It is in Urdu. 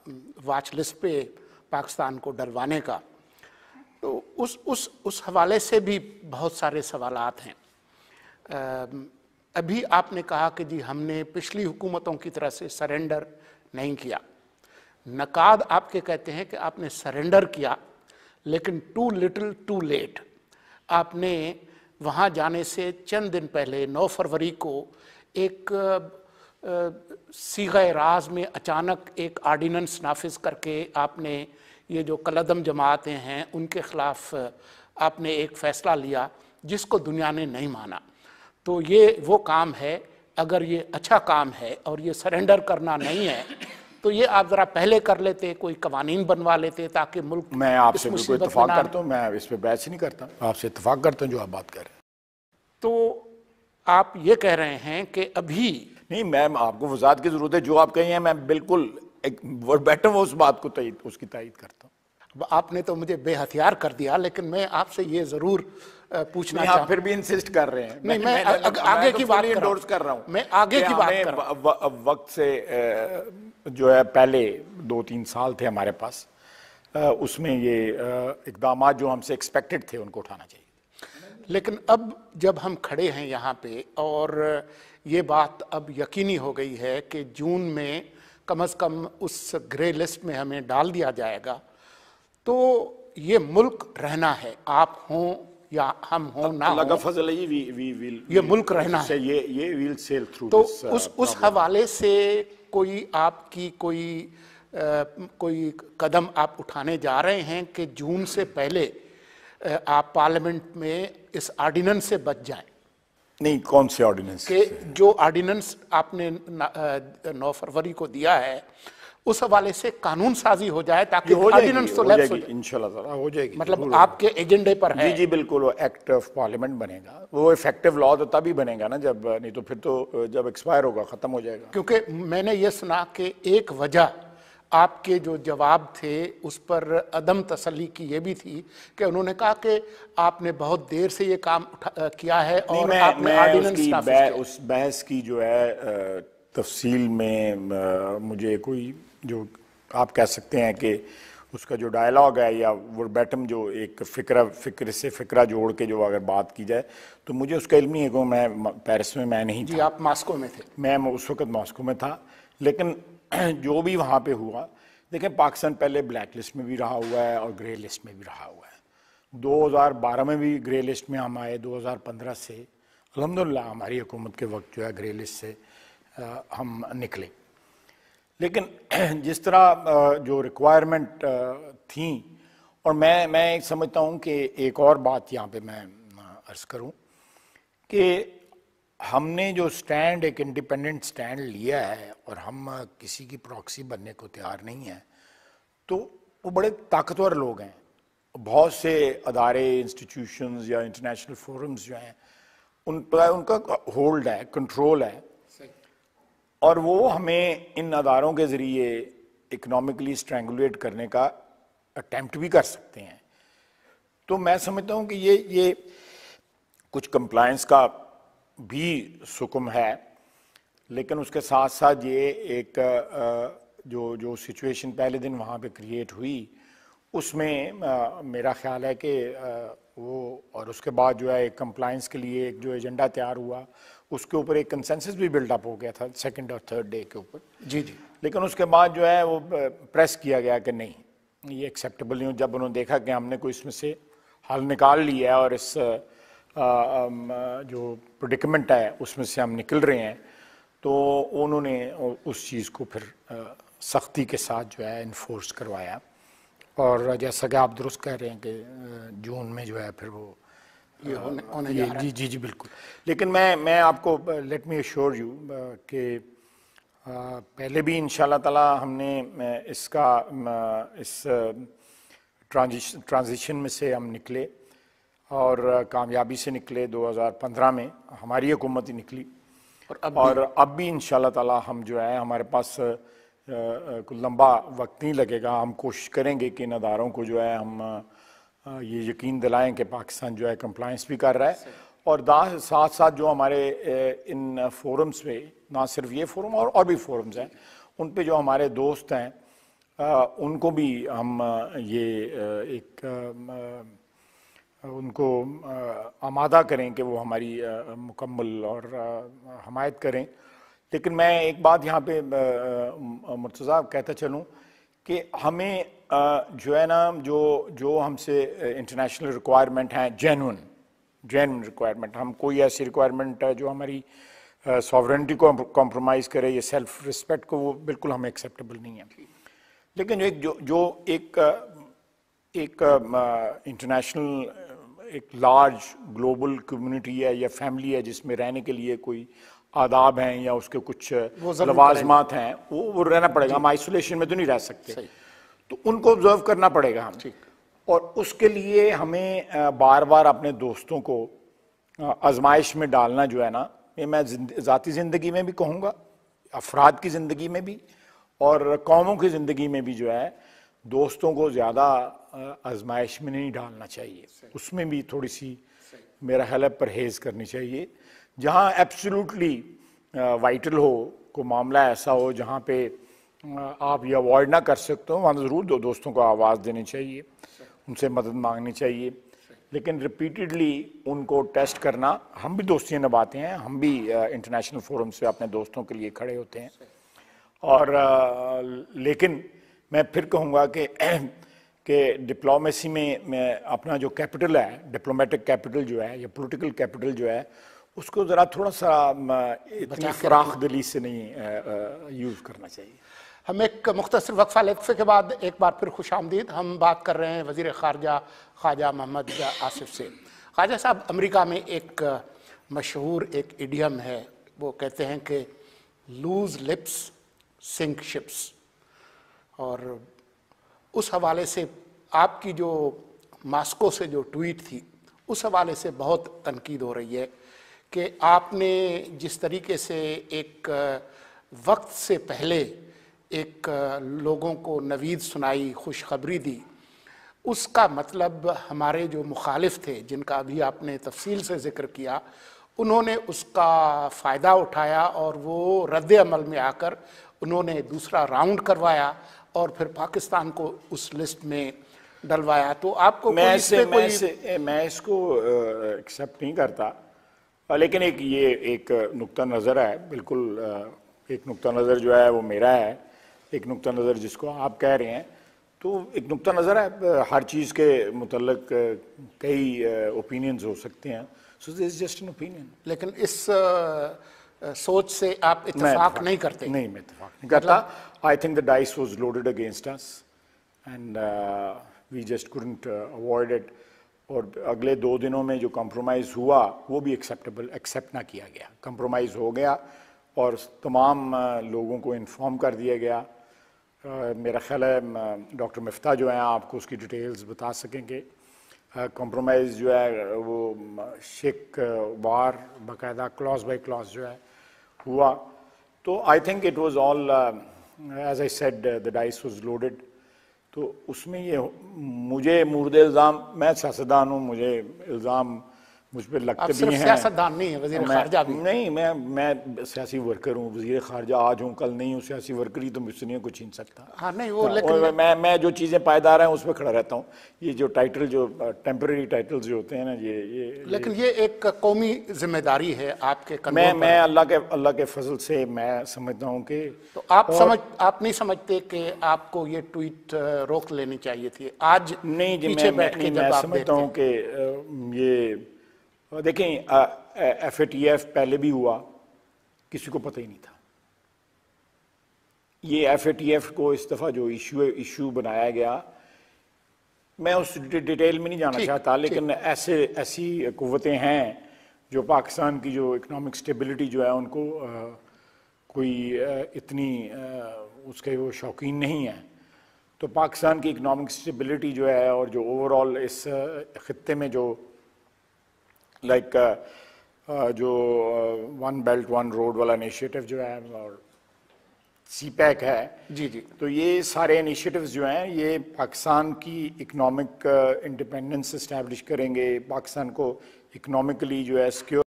واچ لسٹ پہ پاکستان کو ڈلوانے کا، تو اس حوالے سے بھی بہت سارے سوالات ہیں۔ ابھی آپ نے کہا کہ جی ہم نے پچھلی حکومتوں کی طرح سے سرنڈر نہیں کیا، نقاد آپ کے کہتے ہیں کہ آپ نے سرنڈر کیا لیکن ٹو لٹل ٹو لیٹ۔ آپ نے وہاں جانے سے چند دن پہلے 9 فروری کو ایک صیغہ راز میں اچانک ایک آرڈیننس نافذ کر کے آپ نے یہ جو کالعدم جماعتیں ہیں ان کے خلاف آپ نے ایک فیصلہ لیا جس کو دنیا نے نہیں مانا۔ تو یہ وہ کام ہے، اگر یہ اچھا کام ہے اور یہ سرنڈر کرنا نہیں ہے تو یہ آپ ذرا پہلے کر لیتے، کوئی قوانین بنوا لیتے تاکہ ملک میں آپ سے بالکل اتفاق کرتا ہوں، میں اس پہ بحث نہیں کرتا، آپ سے اتفاق کرتا ہوں جو آپ بات کر رہے ہیں۔ تو آپ یہ کہہ رہے ہیں کہ ابھی نہیں، میں آپ کو وضاحت کی ضرورت ہے، جو آپ کہیں ہیں میں بالکل وربیٹم اس بات کو اس کی تائید کرتا ہوں۔ آپ نے تو مجھے بے ہتھیار کر دیا، لیکن میں آپ سے یہ ضرور پوچھنا آپ پھر بھی انسسٹ کر رہے ہیں۔ نہیں، میں آگے کی بات کر رہا ہوں، میں آگے کی بات کر رہا ہوں۔ وقت سے جو ہے پہلے 2-3 سال تھے ہمارے پاس، اس میں یہ اقدامات جو ہم سے ایکسپیکٹڈ تھے ان کو اٹھانا چاہیے۔ لیکن اب جب ہم کھڑے ہیں یہاں پہ اور یہ بات اب یقینی ہو گئی ہے کہ جون میں کم از کم اس گرے لسٹ میں ہمیں ڈال دیا جائے گا، تو یہ ملک رہنا ہے، آپ ہوں یا ہم ہوں نہ اللہ کا ہوں، فضل ہے، یہ ملک رہنا ہے۔ یہ ویل سیل تھرو تو دس۔ اس حوالے سے کوئی آپ کی کوئی قدم آپ اٹھانے جا رہے ہیں کہ جون سے پہلے آپ پارلیمنٹ میں اس آرڈیننس سے بچ جائیں؟ نہیں، کون سے آرڈیننس؟ کہ جو آرڈیننس آپ نے 9 فروری کو دیا ہے اس حوالے سے قانون سازی ہو جائے تاکہ آرڈیننس تو لیپس ہو جائے۔ انشاءاللہ تعالیٰ ہو جائے گی، مطلب آپ کے ایجنڈے پر ہے؟ جی بالکل، وہ ایکٹ آف پارلیمنٹ بنے گا، وہ افیکٹو لا تو تب ہی بنے گا نا جب، نہیں تو پھر تو جب ایکسپائر ہوگا ختم ہو جائے گا۔ کیونکہ میں نے یہ سنا کہ ایک وجہ آپ کے جو جواب تھے اس پر عدم تسلی کی یہ بھی تھی کہ انہوں نے کہا کہ آپ نے بہت دیر سے یہ کام کیا ہے اور آپ نے آرڈیننس نافذ کیا۔ اس بحث کی جو ہے تفصیل میں مجھے کوئی جو آپ کہہ سکتے ہیں کہ اس کا جو ڈائلاگ ہے یا وربیٹم جو ایک فکر سے فکرہ جوڑ کے جو اگر بات کی جائے تو مجھے اس کا علم نہیں ہے کہ میں پیرس میں نہیں تھا۔ جی آپ ماسکو میں تھے؟ میں اس وقت ماسکو میں تھا، لیکن جو بھی وہاں پہ ہوا، دیکھیں پاکستان پہلے بلیک لسٹ میں بھی رہا ہوا ہے اور گرے لسٹ میں بھی رہا ہوا ہے۔ 2012 میں بھی گرے لسٹ میں ہم آئے، 2015 سے الحمدللہ ہماری حکومت کے وقت جو ہے گرے لسٹ سے ہم نکلے۔ لیکن جس طرح جو ریکوائرمنٹ تھیں، اور میں سمجھتا ہوں کہ ایک اور بات یہاں پہ میں عرض کروں کہ ہم نے جو سٹینڈ، ایک انڈیپینڈنٹ سٹینڈ لیا ہے اور ہم کسی کی پراکسی بننے کو تیار نہیں ہیں، تو وہ بڑے طاقتور لوگ ہیں، بہت سے ادارے، انسٹیٹیوشنز یا انٹرنیشنل فورمز جو ہیں ان کا ہولڈ ہے، کنٹرول ہے، اور وہ ہمیں ان اداروں کے ذریعے اکنامکلی سٹرینگولیٹ کرنے کا اٹیمپٹ بھی کر سکتے ہیں۔ تو میں سمجھتا ہوں کہ یہ کچھ کمپلائنس کا بھی سکم ہے، لیکن اس کے ساتھ ساتھ یہ ایک جو سچویشن پہلے دن وہاں پہ کریٹ ہوئی اس میں میرا خیال ہے کہ وہ، اور اس کے بعد جو ہے ایک کمپلائنس کے لیے ایک جو ایجنڈا تیار ہوا اس کے اوپر ایک کنسنسس بھی بلڈ اپ ہو گیا تھا 2nd اور 3rd ڈے کے اوپر۔ جی۔ لیکن اس کے بعد جو ہے وہ پریس کیا گیا کہ نہیں، یہ ایکسیپٹیبل نہیں ہو۔ جب انہوں نے دیکھا کہ ہم نے کوئی اس میں سے حل نکال لیا ہے اور اس جو پریڈکمنٹ ہے اس میں سے ہم نکل رہے ہیں، تو انہوں نے اس چیز کو پھر سختی کے ساتھ جو ہے انفورس کروایا، اور جیسا کہ آپ درست کہہ رہے ہیں کہ جون میں جو ہے پھر وہ جی بالکل۔ لیکن میں آپ کو لیٹ می ایشور یو کہ پہلے بھی انشاءاللہ تعالی ہم نے اس ٹرانزیشن میں سے ہم نکلے اور کامیابی سے نکلے۔ 2015 میں ہماری حکومت ہی نکلی، اور اب بھی انشاءاللہ تعالی ہم جو ہے ہمارے پاس کوئی لمبا وقت نہیں لگے گا، ہم کوشش کریں گے کہ ان اداروں کو جو ہے ہم یہ یقین دلائیں کہ پاکستان جو ہے کمپلائنس بھی کر رہا ہے، اور ساتھ ساتھ جو ہمارے ان فورمز پہ، نہ صرف یہ فورم اور بھی فورمز ہیں، ان پہ جو ہمارے دوست ہیں ان کو بھی ہم یہ ایک ان کو آمادہ کریں کہ وہ ہماری مکمل اور حمایت کریں. لیکن میں ایک بات یہاں پہ مرتضیٰ کہتا چلوں کہ ہمیں جو ہے نا جو ہم سے انٹرنیشنل ریکوائرمنٹ ہیں جینون ریکوائرمنٹ، ہم کوئی ایسی ریکوائرمنٹ ہے جو ہماری ساورنٹی کو کمپرومائز کرے یا سیلف رسپیکٹ کو، وہ بالکل ہمیں ایکسیپٹیبل نہیں ہے. لیکن جو ایک انٹرنیشنل ایک لارج گلوبل کمیونٹی ہے یا فیملی ہے جس میں رہنے کے لیے کوئی آداب ہیں یا اس کے کچھ لوازمات ہیں، وہ رہنا پڑے گا. ہم آئسولیشن میں تو نہیں رہ سکتے، تو ان کو آبزرو کرنا پڑے گا ہم. اور اس کے لیے ہمیں بار بار اپنے دوستوں کو آزمائش میں ڈالنا جو ہے نا، یہ میں ذاتی زندگی میں بھی کہوں گا، افراد کی زندگی میں بھی اور قوموں کی زندگی میں بھی جو ہے، دوستوں کو زیادہ آزمائش میں نہیں ڈالنا چاہیے. اس میں بھی تھوڑی سی میرا خیال ہے پرہیز کرنی چاہیے. جہاں ایبسولوٹلی وائٹل ہو، کوئی معاملہ ایسا ہو جہاں پہ آپ یہ اوائڈ نہ کر سکتے ہو، وہاں ضرور دوستوں کو آواز دینی چاہیے، ان سے مدد مانگنی چاہیے. لیکن ریپیٹڈلی ان کو ٹیسٹ کرنا، ہم بھی دوستیاں نبھاتے ہیں، ہم بھی انٹرنیشنل فورم سے اپنے دوستوں کے لیے کھڑے ہوتے ہیں. اور لیکن میں پھر کہوں گا کہ ڈپلومیسی میں اپنا جو کیپٹل ہے، ڈپلومیٹک کیپٹل جو ہے یا پولیٹیکل کیپٹل جو ہے، اس کو ذرا تھوڑا سا اتنی فراخ دلی سے نہیں یوز کرنا چاہیے. ہم ایک مختصر وقفے کے بعد ایک بار پھر خوش آمدید. ہم بات کر رہے ہیں وزیر خارجہ خواجہ محمد آصف سے. خواجہ صاحب، امریکہ میں ایک مشہور ایک ایڈیم ہے، وہ کہتے ہیں کہ لوز لپس سنک شپس، اور اس حوالے سے آپ کی جو ماسکو سے جو ٹویٹ تھی، اس حوالے سے بہت تنقید ہو رہی ہے کہ آپ نے جس طریقے سے ایک وقت سے پہلے ایک لوگوں کو نوید سنائی، خوشخبری دی، اس کا مطلب ہمارے جو مخالف تھے، جن کا ابھی آپ نے تفصیل سے ذکر کیا، انہوں نے اس کا فائدہ اٹھایا اور وہ رد عمل میں آ کر انہوں نے دوسرا راؤنڈ کروایا اور پھر پاکستان کو اس لسٹ میں ڈلوایا. تو آپ کو میں اس کو ایکسیپٹ نہیں کرتا، لیکن ایک نقطہ نظر ہے، بالکل ایک نقطہ نظر جو ہے وہ میرا ہے، ایک نقطہ نظر جس کو آپ کہہ رہے ہیں، تو ایک نقطہ نظر ہے. ہر چیز کے متعلق کئی اوپینینز ہو سکتے ہیں، so this is just an opinion. لیکن اس سوچ سے آپ اتفاق نہیں کرتے؟ نہیں، میں اتفاق نہیں کرتا. I think the dice was loaded against us and we just couldn't avoid it. اور اگلے 2 دنوں میں جو کمپرومائز ہوا وہ بھی ایکسیپٹ نہ کیا گیا. کمپرومائز ہو گیا اور تمام لوگوں کو انفارم کر دیا گیا. میرا خیال ہے ڈاکٹر مفتاح جو ہیں آپ کو اس کی ڈیٹیلز بتا سکیں گے. کمپرومائز جو ہے وہ شک وار باقاعدہ کلاس بائی کلاس جو ہے ہوا. تو I think it was all as I said the dice was loaded. تو اس میں یہ مجھے مورد الزام، میں سیاستدان ہوں، مجھے الزام مجھ پہ لگتے بھی ہیں. سیاستدان نہیں ہے، وزیر خارجہ بھی نہیں. میں سیاسی ورکر ہوں، وزیر خارجہ آج ہوں کل نہیں ہوں. سیاسی ورکر ہی تو مجھ سے نہیں کوئی چھین سکتا. ہاں نہیں وہ، لیکن میں جو چیزیں پائیدار ہیں اس پہ کھڑا رہتا ہوں. یہ جو ٹائٹل، جو ٹیمپرری ٹائٹلز جو ہوتے ہیں نا، یہ لیکن یہ ایک قومی ذمہ داری ہے آپ کے کنٹرول پر. میں اللہ کے فضل سے میں سمجھتا ہوں کہ تو آپ نہیں سمجھتے کہ آپ کو یہ ٹویٹ روک لینی چاہیے تھی آج پیچھے بیٹھ کے؟ میں سمجھتا ہوں کہ یہ دیکھیں FATF پہلے بھی ہوا، کسی کو پتہ ہی نہیں تھا. یہ FATF کو اس دفعہ جو ایشو بنایا گیا، میں اس ڈیٹیل میں نہیں جانا چاہتا، لیکن ایسی قوتیں ہیں جو پاکستان کی جو اکنامک سٹیبلٹی جو ہے ان کو کوئی اتنی اس کے وہ شوقین نہیں ہیں. تو پاکستان کی اکنامک سٹیبلٹی جو ہے اور جو اوور آل اس خطے میں جو لائک جو ون بیلٹ ون روڈ والا انیشیٹو جو ہے اور سی پیک ہے، جی تو یہ سارے انیشیٹوز جو ہیں یہ پاکستان کی اکنامک انڈیپینڈنس اسٹیبلش کریں گے، پاکستان کو اکنامکلی جو ہے سیکیور